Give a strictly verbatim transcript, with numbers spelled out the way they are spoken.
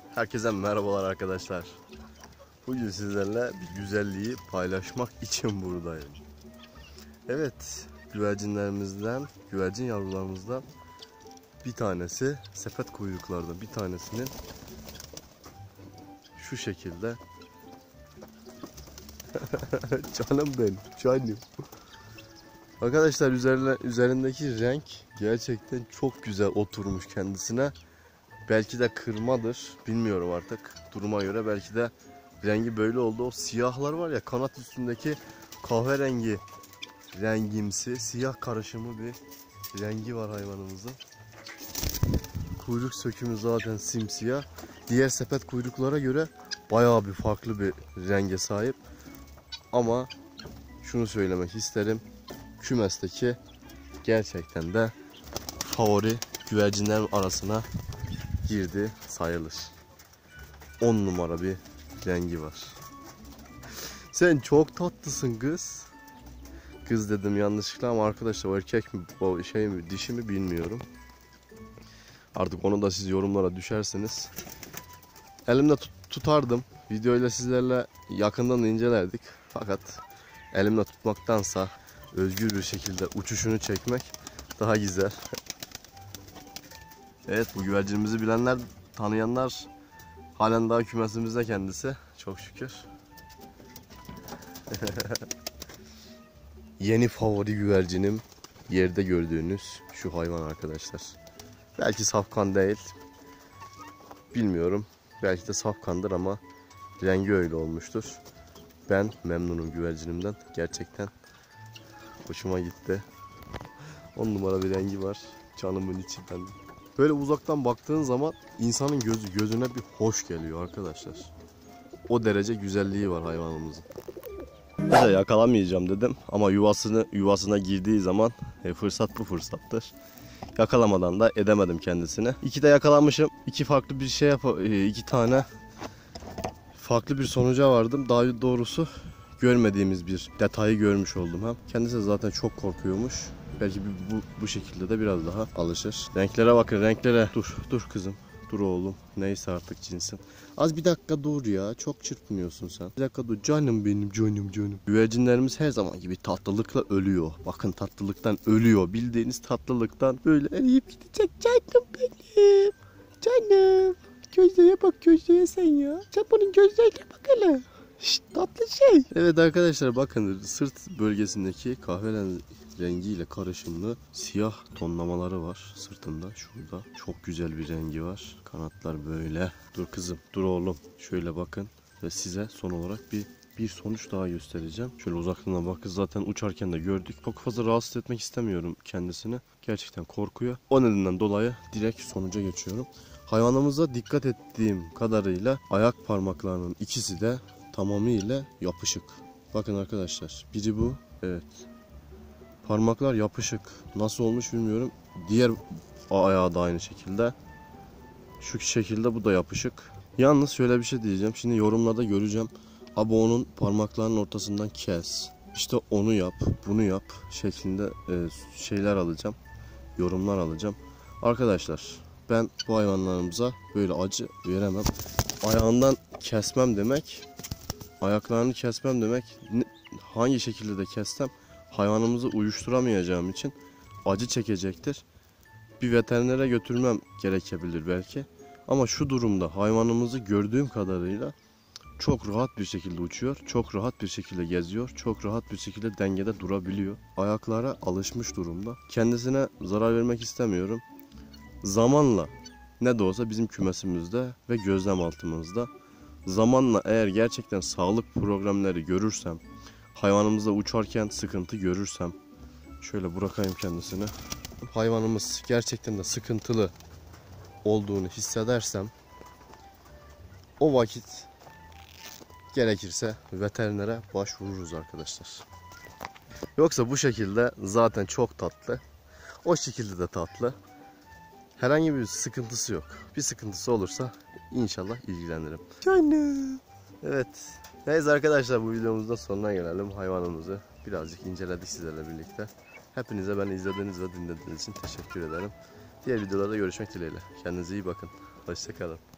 Herkese merhabalar arkadaşlar. Bugün sizlerle bir güzelliği paylaşmak için buradayım. Evet, güvercinlerimizden, güvercin yavrularımızdan bir tanesi sepet kuyruklardan bir tanesinin şu şekilde canım benim, canım. Arkadaşlar üzerine, üzerindeki renk gerçekten çok güzel oturmuş kendisine. Belki de kırmadır, bilmiyorum artık duruma göre, belki de rengi böyle oldu. O siyahlar var ya, kanat üstündeki kahverengi rengimsi siyah karışımı bir rengi var hayvanımızın. Kuyruk sökümü zaten simsiyah. Diğer sepet kuyruklara göre bayağı bir farklı bir renge sahip. Ama şunu söylemek isterim, kümesteki gerçekten de favori güvercinlerin arasına girdi sayılır. on numara bir rengi var. Sen çok tatlısın kız. Kız dedim yanlışlıkla ama arkadaşlar o erkek mi, o şey mi, dişi mi bilmiyorum. Artık onu da siz yorumlara düşersiniz. Elimde tut tutardım. Videoyla sizlerle yakından incelerdik. Fakat elimle tutmaktansa özgür bir şekilde uçuşunu çekmek daha güzel. Evet, bu güvercinimizi bilenler, tanıyanlar halen daha kümesimizde kendisi. Çok şükür. Yeni favori güvercinim yerde gördüğünüz şu hayvan arkadaşlar. Belki safkan değil. Bilmiyorum. Belki de safkandır ama rengi öyle olmuştur. Ben memnunum güvercinimden. Gerçekten hoşuma gitti. on numara bir rengi var. Canımın içinden. Böyle uzaktan baktığın zaman insanın gözü gözüne bir hoş geliyor arkadaşlar. O derece güzelliği var hayvanımızın. Bir de yakalamayacağım dedim ama yuvasını yuvasına girdiği zaman e, fırsat bu fırsattır. Yakalamadan da edemedim kendisini. İki de yakalamışım. İki farklı bir şey yap, iki tane farklı bir sonuca vardım. Daha doğrusu görmediğimiz bir detayı görmüş oldum hem. Kendisi zaten çok korkuyormuş. Belki bu, bu şekilde de biraz daha alışır. Renklere bakın, renklere. Dur, dur kızım. Dur oğlum. Neyse artık cinsin. Az bir dakika dur ya. Çok çırpınıyorsun sen. Bir dakika dur. Canım benim, canım canım. Güvercinlerimiz her zaman gibi tatlılıkla ölüyor. Bakın, tatlılıktan ölüyor. Bildiğiniz tatlılıktan böyle eriyip gidecek. Canım benim. Canım. Gözlere bak, gözlere sen ya. Sen bunun gözlerine bak hele. Şşt, tatlı şey. Evet arkadaşlar, bakın sırt bölgesindeki kahverengi rengiyle karışımlı siyah tonlamaları var sırtında. Şurada çok güzel bir rengi var. Kanatlar böyle. Dur kızım, dur oğlum. Şöyle bakın ve size son olarak bir bir sonuç daha göstereceğim. Şöyle uzaklığına bakın, zaten uçarken de gördük. Çok fazla rahatsız etmek istemiyorum kendisini. Gerçekten korkuyor. O nedenden dolayı direkt sonuca geçiyorum. Hayvanımıza dikkat ettiğim kadarıyla ayak parmaklarının ikisi de tamamıyla yapışık. Bakın arkadaşlar, biri bu. Evet. Parmaklar yapışık. Nasıl olmuş bilmiyorum. Diğer ayağı da aynı şekilde. Şu şekilde bu da yapışık. Yalnız şöyle bir şey diyeceğim. Şimdi yorumlarda göreceğim. Abi onun parmaklarının ortasından kes, İşte onu yap, bunu yap şeklinde e, şeyler alacağım. Yorumlar alacağım. Arkadaşlar, ben bu hayvanlarımıza böyle acı veremem. Ayağından kesmem demek, ayaklarını kesmem demek, hangi şekilde de kessem hayvanımızı uyuşturamayacağım için acı çekecektir. Bir veterinere götürmem gerekebilir belki. Ama şu durumda hayvanımızı gördüğüm kadarıyla çok rahat bir şekilde uçuyor, çok rahat bir şekilde geziyor, çok rahat bir şekilde dengede durabiliyor. Ayaklara alışmış durumda. Kendisine zarar vermek istemiyorum. Zamanla, ne de olsa bizim kümesimizde ve gözlem altımızda, zamanla eğer gerçekten sağlık problemleri görürsem, hayvanımızla uçarken sıkıntı görürsem, şöyle bırakayım kendisini. Hayvanımız gerçekten de sıkıntılı olduğunu hissedersem, o vakit gerekirse veterinere başvururuz arkadaşlar. Yoksa bu şekilde zaten çok tatlı. O şekilde de tatlı. Herhangi bir sıkıntısı yok. Bir sıkıntısı olursa inşallah ilgilenirim. Canım. Evet. Neyse arkadaşlar, bu videomuzda sonuna gelelim. Hayvanımızı birazcık inceledik sizlerle birlikte. Hepinize beni izlediğiniz ve dinlediğiniz için teşekkür ederim. Diğer videolarda görüşmek dileğiyle. Kendinize iyi bakın. Hoşça kalın.